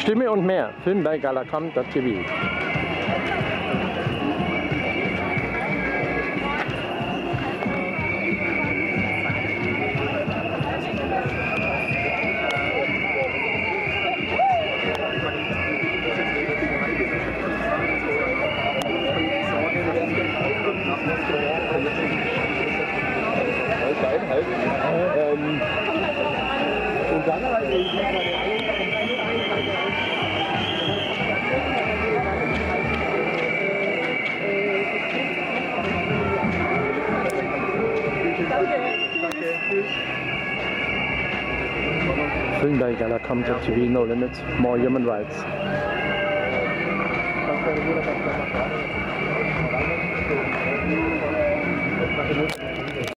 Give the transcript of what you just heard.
Stimme und mehr. Film bei galacom.tv. Und dann halt Film bei galacom.tv, no limits, more human rights. Danke.